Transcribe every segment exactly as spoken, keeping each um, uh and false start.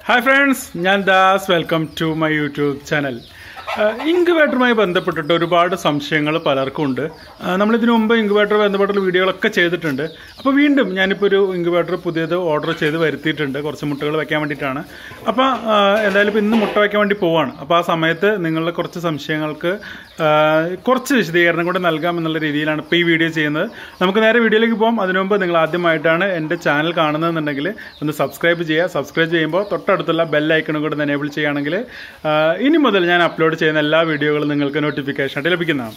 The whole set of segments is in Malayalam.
Hi friends, ഞാൻ Das welcome to my YouTube channel. ഇൻക്യുബേറ്ററുമായി ബന്ധപ്പെട്ടിട്ട് ഒരുപാട് സംശയങ്ങൾ പലർക്കും ഉണ്ട്. നമ്മളിതിനു മുമ്പ് ഇൻക്യുബേറ്റർ ബന്ധപ്പെട്ടുള്ള വീഡിയോകളൊക്കെ ചെയ്തിട്ടുണ്ട്. അപ്പോൾ വീണ്ടും ഞാനിപ്പോൾ ഒരു ഇൻക്യുബേറ്റർ പുതിയത് ഓർഡർ ചെയ്ത് വരുത്തിയിട്ടുണ്ട്, കുറച്ച് മുട്ടകൾ വയ്ക്കാൻ വേണ്ടിയിട്ടാണ്. അപ്പോൾ എന്തായാലും ഇപ്പോൾ ഇന്ന് മുട്ട വയ്ക്കാൻ വേണ്ടി പോവാണ്. അപ്പോൾ ആ സമയത്ത് നിങ്ങളുടെ കുറച്ച് സംശയങ്ങൾക്ക് കുറച്ച് വിശദീകരണം കൂടെ നൽകാം എന്നുള്ള രീതിയിലാണ് ഇപ്പോൾ ഈ വീഡിയോ ചെയ്യുന്നത്. നമുക്ക് നേരെ വീഡിയോയിലേക്ക് പോകാം. അതിനു മുമ്പ് നിങ്ങൾ ആദ്യമായിട്ടാണ് എൻ്റെ ചാനൽ കാണുന്നതെന്നുണ്ടെങ്കിൽ ഒന്ന് സബ്സ്ക്രൈബ് ചെയ്യുക. സബ്സ്ക്രൈബ് ചെയ്യുമ്പോൾ തൊട്ടടുത്തുള്ള ബെൽ ഐക്കണും കൂടെ എനേബിൾ ചെയ്യുകയാണെങ്കിൽ ഇനി മുതൽ ഞാൻ അപ്ലോഡ് ചെയ്യുന്ന എല്ലാ വീഡിയോകളും നിങ്ങൾക്ക് നോട്ടിഫിക്കേഷൻ ആയിട്ട് ലഭിക്കുന്നതാണ്.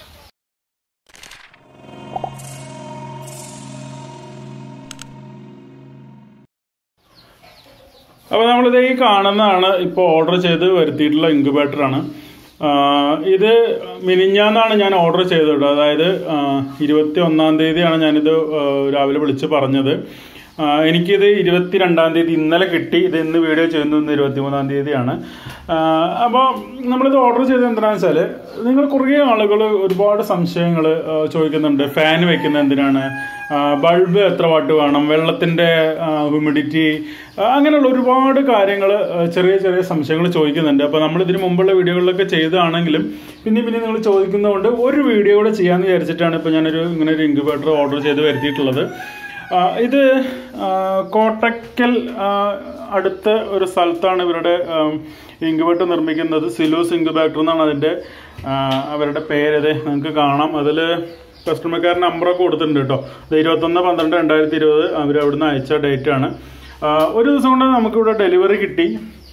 അപ്പോൾ നമ്മളിത് ഈ കാണുന്നതാണ് ഇപ്പോൾ ഓർഡർ ചെയ്ത് വരുത്തിയിട്ടുള്ള ഇൻക്യുബേറ്ററാണ്. ഇത് മിനിഞ്ഞാന്നാണ് ഞാൻ ഓർഡർ ചെയ്തത്. അതായത് ഇരുപത്തി ഒന്നാം തീയതിയാണ് ഞാനിത് രാവിലെ വിളിച്ച് പറഞ്ഞത്. എനിക്കിത് ഇരുപത്തി രണ്ടാം തീയതി ഇന്നലെ കിട്ടി. ഇത് ഇന്ന് വീഡിയോ ചെയ്യുന്നത് ഇന്ന് ഇരുപത്തി മൂന്നാം തീയതിയാണ്. അപ്പോൾ നമ്മളിത് ഓർഡർ ചെയ്തത് എന്താണെന്ന് വെച്ചാൽ, നിങ്ങൾ കുറേ ആളുകൾ ഒരുപാട് സംശയങ്ങൾ ചോദിക്കുന്നുണ്ട്. ഫാൻ വെക്കുന്നത് എന്തിനാണ്, ബൾബ് എത്ര വാട്ട് വേണം, വെള്ളത്തിൻ്റെ ഹ്യൂമിഡിറ്റി, അങ്ങനെയുള്ള ഒരുപാട് കാര്യങ്ങൾ, ചെറിയ ചെറിയ സംശയങ്ങൾ ചോദിക്കുന്നുണ്ട്. അപ്പോൾ നമ്മൾ ഇതിന് മുമ്പുള്ള വീഡിയോകളിലൊക്കെ ചെയ്തതാണെങ്കിലും പിന്നെ പിന്നെ നിങ്ങൾ ചോദിക്കുന്നതുകൊണ്ട് ഒരു വീഡിയോ കൂടെ ചെയ്യാമെന്ന് വിചാരിച്ചിട്ടാണ് ഇപ്പോൾ ഞാനൊരു ഇങ്ങനെ ഒരു ഇൻക്യുബേറ്റർ ഓർഡർ ചെയ്ത് വരുത്തിയിട്ടുള്ളത്. ഇത് കോട്ടക്കൽ അടുത്ത ഒരു സ്ഥലത്താണ് ഇവരുടെ ഇൻക്യുബേറ്റർ നിർമ്മിക്കുന്നത്. സിലൂസ് ഇൻക്യുബേറ്റർ എന്നാണ് അതിൻ്റെ അവരുടെ പേരത് നിങ്ങൾക്ക് കാണാം. അതിൽ കസ്റ്റമർക്കാരുടെ നമ്പറൊക്കെ കൊടുത്തിട്ടുണ്ട് കേട്ടോ. ഇത് ഇരുപത്തൊന്ന് പന്ത്രണ്ട് രണ്ടായിരത്തി ഇരുപത് അവർ അവിടുന്ന് അയച്ച ഡേറ്റ് ആണ്. ഒരു ദിവസം കൊണ്ട് നമുക്കിവിടെ ഡെലിവറി കിട്ടി.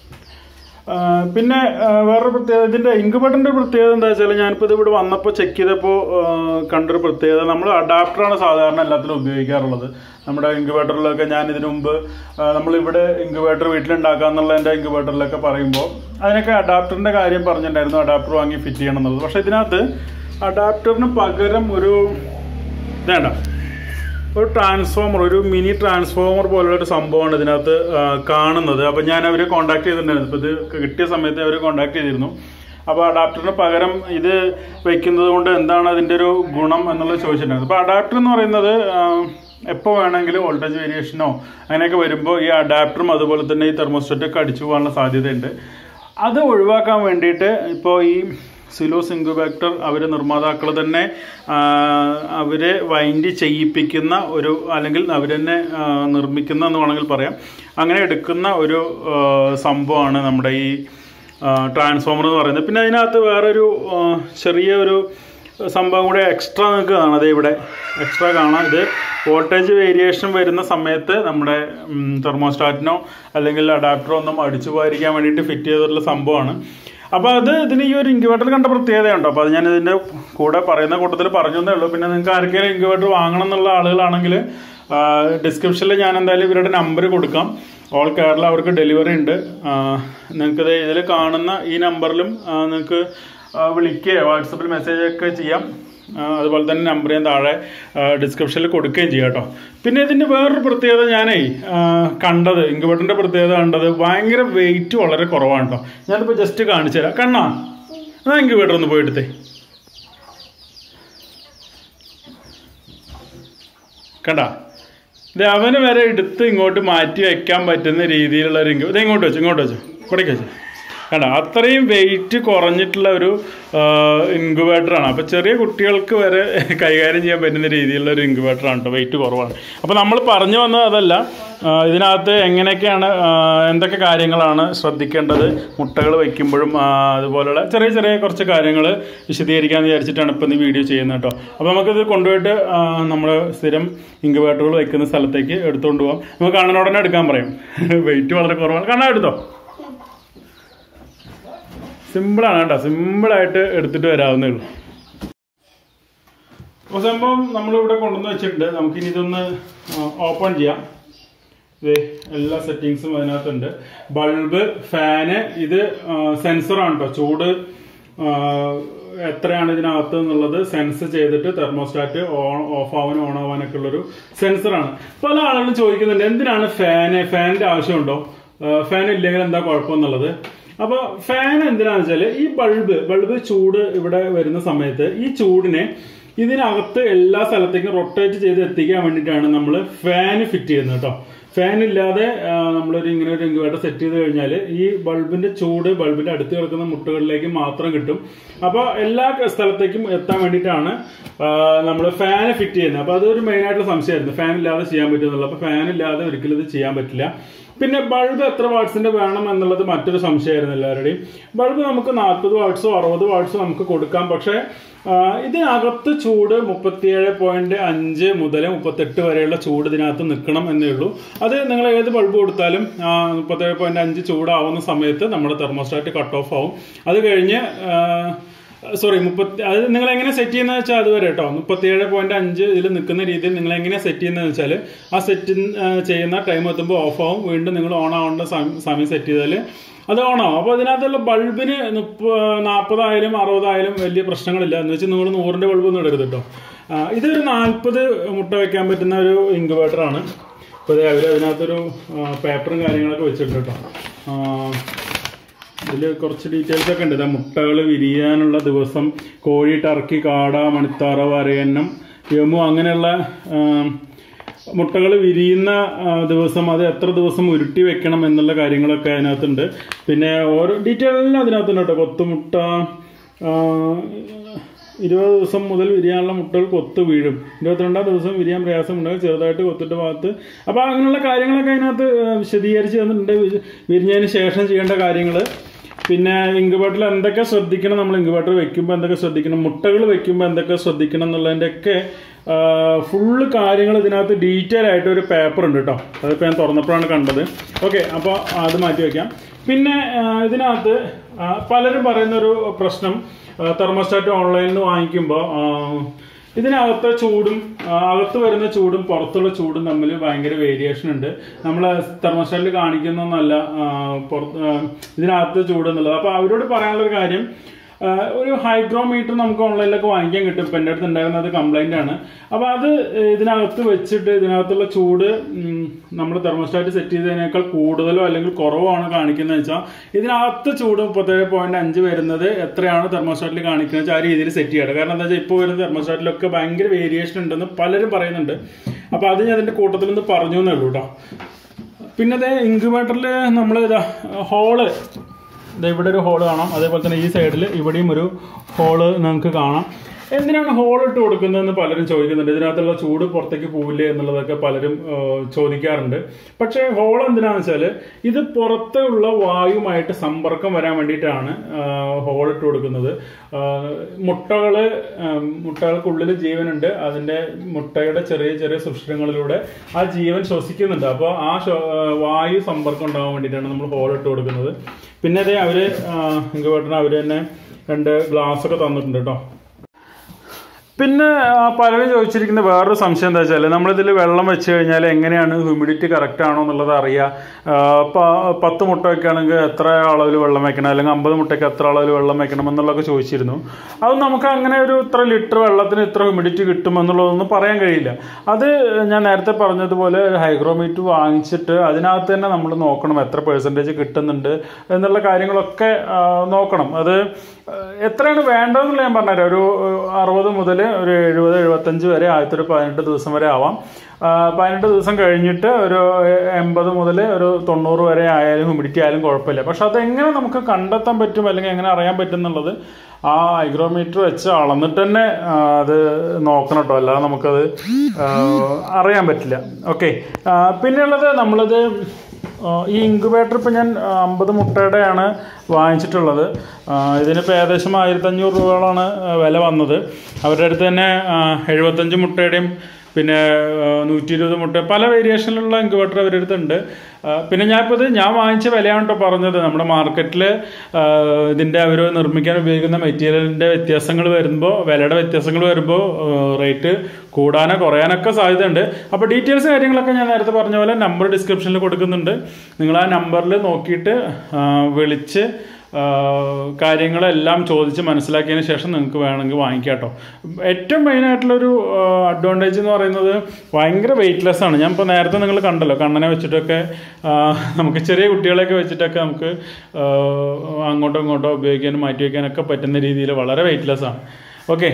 പിന്നെ വേറൊരു പ്രത്യേകത, ഇതിൻ്റെ ഇൻക്യുബേറ്ററിൻ്റെ പ്രത്യേകത എന്താ വെച്ചാൽ, ഞാനിപ്പോൾ ഇത് ഇവിടെ വന്നപ്പോൾ ചെക്ക് ചെയ്തപ്പോൾ കണ്ടൊരു പ്രത്യേകത, നമ്മൾ അഡാപ്റ്ററാണ് സാധാരണ എല്ലാത്തിലും ഉപയോഗിക്കാറുള്ളത്. നമ്മുടെ ഇൻക്യുബേറ്ററിലൊക്കെ ഞാൻ ഇതിനു മുമ്പ് നമ്മളിവിടെ ഇൻക്യുബേറ്റർ വീട്ടിലുണ്ടാക്കാന്നുള്ള എൻ്റെ ഇൻക്യുബേറ്ററിലൊക്കെ പറയുമ്പോൾ അതിനൊക്കെ അഡാപ്റ്ററിൻ്റെ കാര്യം പറഞ്ഞിട്ടുണ്ടായിരുന്നു, അഡാപ്റ്റർ വാങ്ങി ഫിറ്റ് ചെയ്യണം എന്നുള്ളത്. പക്ഷേ ഇതിനകത്ത് അഡാപ്റ്ററിന് പകരം ഒരു വേണ്ട ഒരു ട്രാൻസ്ഫോമർ, ഒരു മിനി ട്രാൻസ്ഫോമർ പോലുള്ള ഒരു സംഭവമാണ് ഇതിനകത്ത് കാണുന്നത്. അപ്പോൾ ഞാൻ അവരെ കോൺടാക്ട് ചെയ്തിട്ടുണ്ടായിരുന്നു. ഇപ്പോൾ ഇത് കിട്ടിയ സമയത്ത് അവർ കോൺടാക്ട് ചെയ്തിരുന്നു. അപ്പോൾ അഡാപ്റ്ററിന് പകരം ഇത് വയ്ക്കുന്നത് കൊണ്ട് എന്താണ് അതിൻ്റെ ഒരു ഗുണം എന്നുള്ളത് ചോദിച്ചിട്ടുണ്ടായിരുന്നു. അപ്പോൾ അഡാപ്റ്റർ എന്ന് പറയുന്നത് എപ്പോൾ വേണമെങ്കിലും വോൾട്ടേജ് വേരിയേഷനോ അങ്ങനെയൊക്കെ വരുമ്പോൾ ഈ അഡാപ്റ്ററും അതുപോലെ തന്നെ ഈ തെർമോസ്റ്റാറ്റൊക്കെ അടിച്ചു പോകാനുള്ള സാധ്യതയുണ്ട്. അത് ഒഴിവാക്കാൻ വേണ്ടിയിട്ട് ഇപ്പോൾ ഈ സിലൂസ് ഇൻക്യുബേറ്റർ അവർ നിർമ്മാതാക്കൾ തന്നെ അവരെ വൈൻഡ് ചെയ്യിപ്പിക്കുന്ന ഒരു, അല്ലെങ്കിൽ അവർ തന്നെ നിർമ്മിക്കുന്ന എന്ന് വേണമെങ്കിൽ പറയാം, അങ്ങനെ എടുക്കുന്ന ഒരു സംഭവമാണ് നമ്മുടെ ഈ ട്രാൻസ്ഫോമർ എന്ന് പറയുന്നത്. പിന്നെ അതിനകത്ത് വേറൊരു ചെറിയ ഒരു സംഭവം കൂടെ എക്സ്ട്രാ നിങ്ങൾക്ക് കാണാം. അത് ഇവിടെ എക്സ്ട്രാ കാണാം. ഇത് വോൾട്ടേജ് വേരിയേഷൻ വരുന്ന സമയത്ത് നമ്മുടെ തെർമോസ്റ്റാറ്റിനോ അല്ലെങ്കിൽ അഡാപ്റ്ററോ ഒന്നും അടിച്ചു പോകാതിരിക്കാൻ വേണ്ടിയിട്ട് ഫിറ്റ് ചെയ്തിട്ടുള്ള സംഭവമാണ്. അപ്പോൾ അത് ഇതിന് ഈ ഒരു ഇൻക്യുബേറ്റർ കണ്ട പ്രത്യേകതയുണ്ടോ. അപ്പോൾ അത് ഞാൻ ഇതിൻ്റെ കൂടെ പറയുന്ന കൂട്ടത്തിൽ പറഞ്ഞതേ ഉള്ളൂ. പിന്നെ നിങ്ങൾക്ക് ആർക്കെങ്കിലും ഇൻക്യുബേറ്റർ വാങ്ങണം എന്നുള്ള ആളുകളാണെങ്കിൽ ഡിസ്ക്രിപ്ഷനിൽ ഞാൻ എന്തായാലും ഇവരുടെ നമ്പർ കൊടുക്കാം. ഓൾ കേരള അവർക്ക് ഡെലിവറി ഉണ്ട്. നിങ്ങൾക്കിത് ഇതിൽ കാണുന്ന ഈ നമ്പറിലും നിങ്ങൾക്ക് വിളിക്കുകയോ വാട്സപ്പിൽ മെസ്സേജ് ഒക്കെ ചെയ്യാം. അതുപോലെ തന്നെ നമ്പർ ഞാൻ താഴെ ഡിസ്ക്രിപ്ഷനിൽ കൊടുക്കുകയും ചെയ്യാം കേട്ടോ. പിന്നെ ഇതിൻ്റെ വേറൊരു പ്രത്യേകത ഞാനേ കണ്ടത്, ഇൻക്യുബേറ്ററിൻ്റെ പ്രത്യേകത കണ്ടത്, ഭയങ്കര വെയിറ്റ് വളരെ കുറവാണ് കേട്ടോ. ഞാനിപ്പോൾ ജസ്റ്റ് കാണിച്ചു തരാം. കണ്ണാ ആ ഇൻക്യുബേറ്റർ ഒന്ന് പോയെടുത്തേ. കണ്ടാ, ഇത് അവന് വരെ എടുത്ത് ഇങ്ങോട്ട് മാറ്റി വയ്ക്കാൻ പറ്റുന്ന രീതിയിലുള്ള ഒരു ഇൻക്യു ഇത് ഇങ്ങോട്ട് വെച്ചു ഇങ്ങോട്ട് വെച്ചു ഇവിടേക്ക് വെച്ചു. കണ്ട, അത്രയും വെയിറ്റ് കുറഞ്ഞിട്ടുള്ള ഒരു ഇൻക്യുബേറ്ററാണ്. അപ്പോൾ ചെറിയ കുട്ടികൾക്ക് വരെ കൈകാര്യം ചെയ്യാൻ പറ്റുന്ന രീതിയിലുള്ള ഒരു ഇൻക്യുബേറ്ററാണ് കേട്ടോ. വെയിറ്റ് കുറവാണ്. അപ്പോൾ നമ്മൾ പറഞ്ഞു വന്നത് അതല്ല, ഇതിനകത്ത് എങ്ങനെയൊക്കെയാണ്, എന്തൊക്കെ കാര്യങ്ങളാണ് ശ്രദ്ധിക്കേണ്ടത് മുട്ടകൾ വയ്ക്കുമ്പോഴും, അതുപോലുള്ള ചെറിയ ചെറിയ കുറച്ച് കാര്യങ്ങൾ വിശദീകരിക്കാമെന്ന് വിചാരിച്ചിട്ടാണ് ഇപ്പോൾ ഈ വീഡിയോ ചെയ്യുന്നത് കേട്ടോ. അപ്പോൾ നമുക്കിത് കൊണ്ടുപോയിട്ട് നമ്മൾ സ്ഥിരം ഇൻക്യുബേറ്ററുകൾ വയ്ക്കുന്ന സ്ഥലത്തേക്ക് എടുത്തുകൊണ്ട് പോകാം. നമുക്ക് കണ്ണനോടനെ എടുക്കാൻ പറയും. വെയിറ്റ് വളരെ കുറവാണ്. കണ്ണാ എടുത്തോ. സിമ്പിളാണ് കേട്ടോ, സിമ്പിളായിട്ട് എടുത്തിട്ട് വരാവുന്നേ ഉള്ളൂ. അപ്പോൾ സംഭവം നമ്മളിവിടെ കൊണ്ടുവന്ന് വെച്ചിട്ടുണ്ട്. നമുക്കിനി ഇതൊന്ന് ഓപ്പൺ ചെയ്യാം. ഇത് എല്ലാ സെറ്റിങ്സും അതിനകത്തുണ്ട്. ബൾബ്, ഫാന്, ഇത് സെൻസറാണ് കേട്ടോ. ചൂട് എത്രയാണ് ഇതിനകത്ത് എന്നുള്ളത് സെൻസ് ചെയ്തിട്ട് തെർമോസ്റ്റാറ്റ് ഓൺ ഓഫ് ആവാനും ഓൺ ആവാനൊക്കെ ഉള്ളൊരു സെൻസറാണ്. പല ആളുകളും ചോദിക്കുന്നുണ്ട്, എന്തിനാണ് ഫാന്, ഫാനിൻ്റെ ആവശ്യമുണ്ടോ, ഫാൻ ഇല്ലെങ്കിൽ എന്താ കുഴപ്പമെന്നുള്ളത്. അപ്പോൾ ഫാൻ എന്തിനാണെന്ന് വെച്ചാൽ, ഈ ബൾബ് ബൾബ് ചൂട് ഇവിടെ വരുന്ന സമയത്ത് ഈ ചൂടിനെ ഇതിനകത്ത് എല്ലാ സ്ഥലത്തേക്കും റൊട്ടേറ്റ് ചെയ്ത് എത്തിക്കാൻ വേണ്ടിയിട്ടാണ് നമ്മൾ ഫാന് ഫിറ്റ് ചെയ്യുന്നത് കേട്ടോ. ഫാൻ ഇല്ലാതെ നമ്മളൊരു ഇങ്ങനെ ഒരു ഇൻക്യുബേറ്റർ സെറ്റ് ചെയ്ത് കഴിഞ്ഞാൽ ഈ ബൾബിന്റെ ചൂട് ബൾബിന്റെ അടുത്ത് കിടക്കുന്ന മുട്ടകളിലേക്ക് മാത്രം കിട്ടും. അപ്പോൾ എല്ലാ സ്ഥലത്തേക്കും എത്താൻ വേണ്ടിയിട്ടാണ് നമ്മൾ ഫാൻ ഫിറ്റ് ചെയ്യുന്നത്. അപ്പോൾ അതൊരു മെയിൻ ആയിട്ടുള്ള സംശയമായിരുന്നു, ഫാൻ ഇല്ലാതെ ചെയ്യാൻ പറ്റുമെന്നുള്ളത്. അപ്പോൾ ഫാൻ ഇല്ലാതെ ഒരിക്കലും ഇത് ചെയ്യാൻ പറ്റില്ല. പിന്നെ ബൾബ് എത്ര വാട്ട്സിന്റെ വേണം എന്നുള്ളത് മറ്റൊരു സംശയമായിരുന്നു എല്ലാവരുടെയും. ബൾബ് നമുക്ക് നാൽപ്പത് വാട്ട്സോ അറുപത് വാട്ട്സോ നമുക്ക് കൊടുക്കാം. പക്ഷേ ഇതിനകത്ത് ചൂട് മുപ്പത്തിയേഴ് പോയിന്റ് അഞ്ച് മുതൽ മുപ്പത്തെട്ട് വരെയുള്ള ചൂട് ഇതിനകത്ത് നിൽക്കണം എന്നേ ഉള്ളൂ. അത് നിങ്ങൾ ഏത് ബൾബ് കൊടുത്താലും മുപ്പത്തേഴ് പോയിന്റ് അഞ്ച് ചൂടാവുന്ന സമയത്ത് നമ്മുടെ തെർമോസ്റ്റാറ്റ് കട്ട് ഓഫ് ആവും. അത് കഴിഞ്ഞ് സോറി മുപ്പത്തി അത് നിങ്ങൾ എങ്ങനെ സെറ്റ് ചെയ്യുന്നത് വെച്ചാൽ അതുവരെ കേട്ടോ. മുപ്പത്തിയേഴ് പോയിന്റ് അഞ്ച് ഇതിൽ നിൽക്കുന്ന രീതിയിൽ നിങ്ങൾ എങ്ങനെ സെറ്റ് ചെയ്യുന്നത് വെച്ചാൽ ആ സെറ്റ് ചെയ്യുന്ന ടൈം എത്തുമ്പോൾ ഓഫ് ആവും. വീണ്ടും നിങ്ങൾ ഓൺ ആവേണ്ട സമയം സെറ്റ് ചെയ്താൽ അത് ഓണാവും. അപ്പോൾ അതിനകത്തുള്ള ബൾബിന് മുപ്പ നാൽപ്പതായാലും അറുപതായാലും വലിയ പ്രശ്നങ്ങളില്ല. എന്ന് വെച്ചാൽ നിങ്ങൾ നൂറിന്റെ ബൾബ് ഒന്നും ഇടരുത് കേട്ടോ. ഇതൊരു നാൽപ്പത് മുട്ട വെക്കാൻ പറ്റുന്ന ഒരു ഇൻക്യുബേറ്ററാണ്. അപ്പോൾ അവർ അതിനകത്തൊരു പേപ്പറും കാര്യങ്ങളൊക്കെ വെച്ചിട്ടുണ്ട് കേട്ടോ. ഇതിൽ കുറച്ച് ഡീറ്റെയിൽസ് ഒക്കെ ഉണ്ട്. മുട്ടകൾ വിരിയാനുള്ള ദിവസം, കോഴി, ടർക്കി, കാട, മണിത്താറ, വരയന്നം, യമു അങ്ങനെയുള്ള മുട്ടകൾ വിരിയുന്ന ദിവസം, അത് എത്ര ദിവസം ഉരുട്ടി വെക്കണം എന്നുള്ള കാര്യങ്ങളൊക്കെ അതിനകത്തുണ്ട്. പിന്നെ ഓരോ ഡീറ്റെയിലും അതിനകത്തുണ്ട് കേട്ടോ. കൊത്തുമുട്ട ഇരുപത് ദിവസം മുതൽ വിരിയാനുള്ള മുട്ടകൾ കൊത്ത് വീഴും. ഇരുപത്തിരണ്ടാം ദിവസം വിരിയാൻ പ്രയാസമുണ്ടെങ്കിൽ ചെറുതായിട്ട് കൊത്തിട്ട് ഭാഗത്ത്. അപ്പോൾ അങ്ങനെയുള്ള കാര്യങ്ങളൊക്കെ അതിനകത്ത് വിശദീകരിച്ച് തന്നിട്ടുണ്ട്. വിരിഞ്ഞതിന് ശേഷം ചെയ്യേണ്ട കാര്യങ്ങൾ. പിന്നെ ഇൻക്യുബേറ്ററിൽ എന്തൊക്കെ ശ്രദ്ധിക്കണം, നമ്മൾ ഇൻക്യുബേറ്റർ വെക്കുമ്പോൾ എന്തൊക്കെ ശ്രദ്ധിക്കണം, മുട്ടകൾ വെക്കുമ്പോൾ എന്തൊക്കെ ശ്രദ്ധിക്കണം എന്നുള്ളതിൻ്റെയൊക്കെ ഫുള്ള് കാര്യങ്ങൾ ഇതിനകത്ത് ഡീറ്റെയിൽ ആയിട്ട് ഒരു പേപ്പർ ഉണ്ട് കേട്ടോ. അതിപ്പോൾ ഞാൻ തുറന്നപ്പോഴാണ് കണ്ടത്. ഓക്കെ, അപ്പോൾ അത് മാറ്റി വയ്ക്കാം. പിന്നെ ഇതിനകത്ത് പലരും പറയുന്നൊരു പ്രശ്നം, തെർമോസ്റ്റാറ്റ് ഓൺലൈനിൽ നിന്ന് വാങ്ങിക്കുമ്പോൾ ഇതിനകത്തെ ചൂടും അകത്ത് വരുന്ന ചൂടും പുറത്തുള്ള ചൂടും തമ്മിൽ ഭയങ്കര വേരിയേഷൻ ഉണ്ട്. നമ്മൾ തെർമോസ്റ്റാറ്റിൽ കാണിക്കുന്നൊന്നല്ല പുറത്ത് ഇതിനകത്ത് ചൂട് എന്നുള്ളത്. അപ്പോൾ അവരോട് പറയാനുള്ളൊരു കാര്യം, ഒരു ഹൈഗ്രോമീറ്റർ നമുക്ക് ഓൺലൈനിലൊക്കെ വാങ്ങിക്കാൻ കിട്ടും. ഇപ്പം എൻ്റെ അടുത്ത് ഉണ്ടായിരുന്നത് കംപ്ലൈൻ്റ് ആണ്. അപ്പോൾ അത് ഇതിനകത്ത് വെച്ചിട്ട് ഇതിനകത്തുള്ള ചൂട് നമ്മൾ തെർമോസ്റ്റാറ്റ് സെറ്റ് ചെയ്തതിനേക്കാൾ കൂടുതലോ അല്ലെങ്കിൽ കുറവോ ആണ് കാണിക്കുന്നത് വെച്ചാൽ ഇതിനകത്ത് ചൂട് മുപ്പത്തേഴ് പോയിന്റ് അഞ്ച് വരുന്നത് എത്രയാണ് തെർമോസ്റ്റാറ്റിൽ കാണിക്കുന്നത് വെച്ചാൽ ആ രീതിയിൽ സെറ്റ് ചെയ്യണം. കാരണം എന്താ വെച്ചാൽ ഇപ്പോൾ വരുന്ന തെർമോസ്റ്റാറ്റിലൊക്കെ ഭയങ്കര വേരിയേഷൻ ഉണ്ടെന്ന് പലരും പറയുന്നുണ്ട്. അപ്പോൾ അത് ഞാൻ അതിൻ്റെ കൂട്ടത്തിൽ നിന്ന് പറഞ്ഞു എന്നേ ഉള്ളൂ കേട്ടോ. പിന്നെ അതേ ഇൻക്യുബേറ്ററിൽ നമ്മൾ ഇതാ ഹോള്, ഇവിടെ ഒരു ഹോള് കാണാം. അതേപോലെ തന്നെ ഈ സൈഡിൽ ഇവിടെയും ഒരു ഹോള് നിങ്ങൾക്ക് കാണാം. എന്തിനാണ് ഹോൾ ഇട്ട് കൊടുക്കുന്നതെന്ന് പലരും ചോദിക്കുന്നുണ്ട്. ഇതിനകത്തുള്ള ചൂട് പുറത്തേക്ക് പോവില്ലേ എന്നുള്ളതൊക്കെ പലരും ചോദിക്കാറുണ്ട്. പക്ഷേ ഹോൾ എന്തിനാണെന്ന് വെച്ചാൽ ഇത് പുറത്തുള്ള വായുമായിട്ട് സമ്പർക്കം വരാൻ വേണ്ടിയിട്ടാണ് ഹോൾ ഇട്ട് കൊടുക്കുന്നത്. മുട്ടകള് മുട്ടകൾക്കുള്ളിൽ ജീവനുണ്ട്. അതിന്റെ മുട്ടയുടെ ചെറിയ ചെറിയ സുഷിരങ്ങളിലൂടെ ആ ജീവൻ ശ്വസിക്കുന്നുണ്ട്. അപ്പോൾ ആ വായു സമ്പർക്കം ഉണ്ടാകാൻ വേണ്ടിയിട്ടാണ് നമ്മൾ ഹോൾ ഇട്ട് കൊടുക്കുന്നത്. പിന്നെ അതേ അവര് ഇൻക്യുബേറ്ററിന് അവര് തന്നെ രണ്ട് ഗ്ലാസ് ഒക്കെ തന്നിട്ടുണ്ട് കേട്ടോ. പിന്നെ പലരും ചോദിച്ചിരിക്കുന്ന വേറൊരു സംശയം എന്താ വെച്ചാൽ, നമ്മളിതിൽ വെള്ളം വെച്ച് കഴിഞ്ഞാൽ എങ്ങനെയാണ് ഹ്യൂമിഡിറ്റി കറക്റ്റ് ആണോ എന്നുള്ളത് അറിയുക. പത്ത് മുട്ടയൊക്കെ ആണെങ്കിൽ എത്ര അളവിൽ വെള്ളം വെക്കണം, അല്ലെങ്കിൽ അമ്പത് മുട്ടയ്ക്ക് എത്ര അളവിൽ വെള്ളം വെക്കണം എന്നുള്ളതൊക്കെ ചോദിച്ചിരുന്നു. അത് നമുക്ക് അങ്ങനെ ഒരു ഇത്ര ലിറ്റർ വെള്ളത്തിന് ഇത്ര ഹ്യൂമിഡിറ്റി കിട്ടും എന്നുള്ളതൊന്നും പറയാൻ കഴിയില്ല. അത് ഞാൻ നേരത്തെ പറഞ്ഞതുപോലെ ഹൈഗ്രോമീറ്റർ വാങ്ങിച്ചിട്ട് അതിനകത്ത് തന്നെ നമ്മൾ നോക്കണം എത്ര പെർസെൻറ്റേജ് കിട്ടുന്നുണ്ട് എന്നുള്ള കാര്യങ്ങളൊക്കെ നോക്കണം. അത് എത്രയാണ് വേണ്ടതെന്നുള്ള ഞാൻ പറഞ്ഞുതരാം. ഒരു അറുപത് മുതൽ ഒരു എഴുപത് എഴുപത്തഞ്ച് വരെ, ആദ്യത്തെ ഒരു പതിനെട്ട് ദിവസം വരെ ആവാം. പതിനെട്ട് ദിവസം കഴിഞ്ഞിട്ട് ഒരു എൺപത് മുതൽ ഒരു തൊണ്ണൂറ് വരെ ആയാലും ഹ്യൂമിഡിറ്റി ആയാലും കുഴപ്പമില്ല. പക്ഷെ അതെങ്ങനെ നമുക്ക് കണ്ടെത്താൻ പറ്റും അല്ലെങ്കിൽ എങ്ങനെ അറിയാൻ പറ്റും എന്നുള്ളത് ആ ഹൈഗ്രോമീറ്റർ വെച്ച് അളന്നിട്ട് തന്നെ അത് നോക്കണം കേട്ടോ. അല്ലാതെ നമുക്കത് അറിയാൻ പറ്റില്ല. ഓക്കെ, പിന്നെയുള്ളത് നമ്മളത് ഈ ഇൻക്യുബേറ്റർ ഇപ്പം ഞാൻ അമ്പത് മുട്ടയുടെയാണ് വാങ്ങിച്ചിട്ടുള്ളത്. ഇതിനിപ്പോൾ ഏകദേശം ആയിരത്തഞ്ഞൂറ് രൂപകളാണ് വില വന്നത്. അവരുടെ അടുത്ത് തന്നെ എഴുപത്തഞ്ച് മുട്ടയുടെയും പിന്നെ നൂറ്റി ഇരുപത് മുട്ട പല വേരിയേഷനിലുള്ള ഇൻക്യുബേറ്റർ അവരുടെ അടുത്തുണ്ട്. പിന്നെ ഞാനിപ്പോൾ ഇത് ഞാൻ വാങ്ങിച്ച വിലയാണ് കേട്ടോ പറഞ്ഞത്. നമ്മുടെ മാർക്കറ്റിൽ ഇതിൻ്റെ അവർ നിർമ്മിക്കാൻ ഉപയോഗിക്കുന്ന മെറ്റീരിയലിൻ്റെ വ്യത്യാസങ്ങൾ വരുമ്പോൾ, വിലയുടെ വ്യത്യാസങ്ങൾ വരുമ്പോൾ റേറ്റ് കൂടാനോ കുറയാനൊക്കെ സാധ്യതയുണ്ട്. അപ്പോൾ ഡീറ്റെയിൽസ് കാര്യങ്ങളൊക്കെ ഞാൻ നേരത്തെ പറഞ്ഞ പോലെ നമ്പർ ഡിസ്ക്രിപ്ഷനിൽ കൊടുക്കുന്നുണ്ട്. നിങ്ങൾ ആ നമ്പറിൽ നോക്കിയിട്ട് വിളിച്ച് കാര്യങ്ങളെല്ലാം ചോദിച്ച് മനസ്സിലാക്കിയതിന് ശേഷം നിങ്ങൾക്ക് വേണമെങ്കിൽ വാങ്ങിക്കാം കേട്ടോ. ഏറ്റവും മെയിനായിട്ടുള്ളൊരു അഡ്വാൻറ്റേജ് എന്ന് പറയുന്നത് ഭയങ്കര വെയ്റ്റ്ലെസ് ആണ്. ഞാൻ ഇപ്പോൾ നേരത്തെ നിങ്ങൾ കണ്ടല്ലോ, കണ്ണനെ വെച്ചിട്ടൊക്കെ നമുക്ക് ചെറിയ കുട്ടികളെയൊക്കെ വെച്ചിട്ടൊക്കെ നമുക്ക് അങ്ങോട്ടോ ഇങ്ങോട്ടോ ഉപയോഗിക്കാനും മാറ്റി വയ്ക്കാനൊക്കെ പറ്റുന്ന രീതിയിൽ വളരെ വെയ്റ്റ്ലെസ് ആണ്. ഓക്കെ,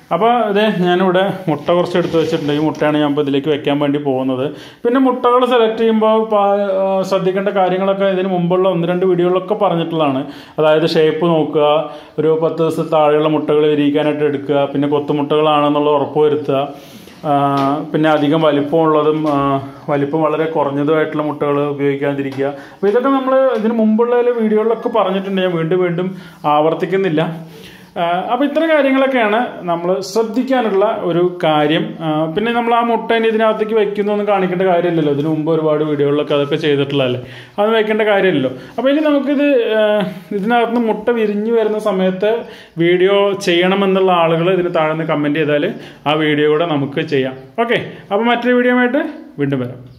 അപ്പോൾ അതെ ഞാനിവിടെ മുട്ട കുറച്ച് എടുത്ത് വെച്ചിട്ടുണ്ട്. ഈ മുട്ടയാണ് ഞാൻ ഇപ്പോൾ ഇതിലേക്ക് വെക്കാൻ വേണ്ടി പോകുന്നത്. പിന്നെ മുട്ടകൾ സെലക്ട് ചെയ്യുമ്പോൾ ശ്രദ്ധിക്കേണ്ട കാര്യങ്ങളൊക്കെ ഇതിന് മുമ്പുള്ള ഒന്ന് രണ്ട് വീഡിയോകളിലൊക്കെ പറഞ്ഞിട്ടുള്ളതാണ്. അതായത് ഷേപ്പ് നോക്കുക, ഒരു പത്ത് ദിവസത്തെ താഴെയുള്ള മുട്ടകൾ വിരിയിക്കാനായിട്ട് എടുക്കുക, പിന്നെ കൊത്തുമുട്ടകളാണെന്നുള്ള ഉറപ്പ് വരുത്തുക, പിന്നെ അധികം വലിപ്പമുള്ളതും വലിപ്പം വളരെ കുറഞ്ഞതുമായിട്ടുള്ള മുട്ടകൾ ഉപയോഗിക്കാതിരിക്കുക. അപ്പോൾ ഇതൊക്കെ നമ്മൾ ഇതിന് മുമ്പുള്ള വീഡിയോകളിലൊക്കെ പറഞ്ഞിട്ടുണ്ട്, ഞാൻ വീണ്ടും വീണ്ടും ആവർത്തിക്കുന്നില്ല. അപ്പോൾ ഇത്ര കാര്യങ്ങളൊക്കെയാണ് നമ്മൾ ശ്രദ്ധിക്കാനുള്ള ഒരു കാര്യം. പിന്നെ നമ്മൾ ആ മുട്ട ഇനി ഇതിനകത്തേക്ക് വെക്കുന്നൊന്നും കാണിക്കേണ്ട കാര്യമില്ലല്ലോ, ഇതിനു മുമ്പ് ഒരുപാട് വീഡിയോകളിലൊക്കെ അതൊക്കെ ചെയ്തിട്ടുള്ളതല്ലേ, അത് വെക്കേണ്ട കാര്യമില്ലല്ലോ. അപ്പോൾ ഇനി നമുക്കിത് ഇതിനകത്ത് മുട്ട വിരിഞ്ഞു വരുന്ന സമയത്ത് വീഡിയോ ചെയ്യണമെന്നുള്ള ആളുകൾ ഇതിന് താഴെ നിന്ന് കമൻറ്റ് ചെയ്താൽ ആ വീഡിയോ കൂടെ നമുക്ക് ചെയ്യാം. ഓക്കെ, അപ്പോൾ മറ്റൊരു വീഡിയോ ആയിട്ട് വീണ്ടും വരാം.